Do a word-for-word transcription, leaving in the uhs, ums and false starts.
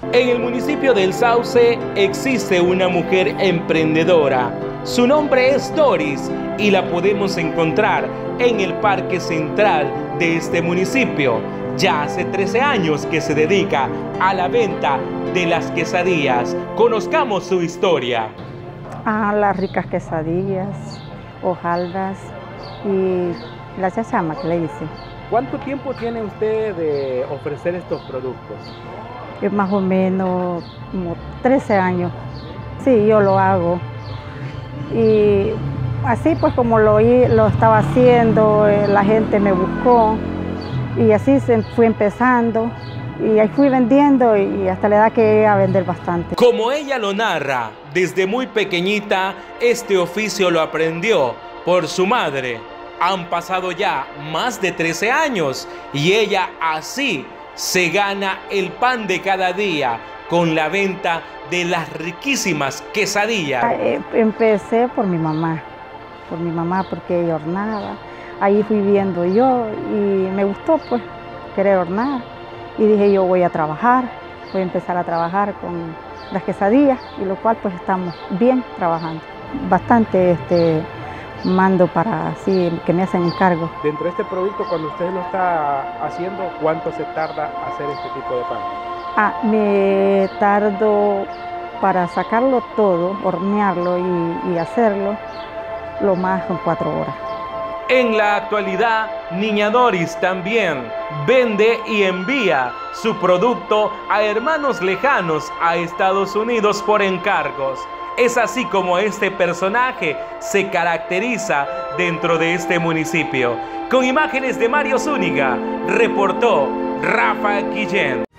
En el municipio del Sauce existe una mujer emprendedora. Su nombre es Doris y la podemos encontrar en el Parque Central de este municipio. Ya hace trece años que se dedica a la venta de las quesadillas. Conozcamos su historia. Ah, las ricas quesadillas, hojaldras y la chachama que le hice. ¿Cuánto tiempo tiene usted de ofrecer estos productos? Es más o menos como trece años. Sí, yo lo hago. Y así pues como lo, lo estaba haciendo, la gente me buscó y así se fui empezando y ahí fui vendiendo y hasta la edad que llegué a vender bastante. Como ella lo narra, desde muy pequeñita este oficio lo aprendió por su madre. Han pasado ya más de trece años y ella así se gana el pan de cada día con la venta de las riquísimas quesadillas. Empecé por mi mamá, por mi mamá porque ella hornaba. Ahí fui viendo yo y me gustó pues querer hornar y dije yo voy a trabajar, voy a empezar a trabajar con las quesadillas y lo cual pues estamos bien trabajando. Bastante este, mando para así que me hacen encargo. Dentro de este producto, cuando usted lo está haciendo, ¿cuánto se tarda hacer este tipo de pan? Ah, me tardo para sacarlo todo, hornearlo y, y hacerlo, lo más con cuatro horas. En la actualidad, Niña Doris también vende y envía su producto a hermanos lejanos a Estados Unidos por encargos. Es así como este personaje se caracteriza dentro de este municipio. Con imágenes de Mario Zúñiga, reportó Rafa Guillén.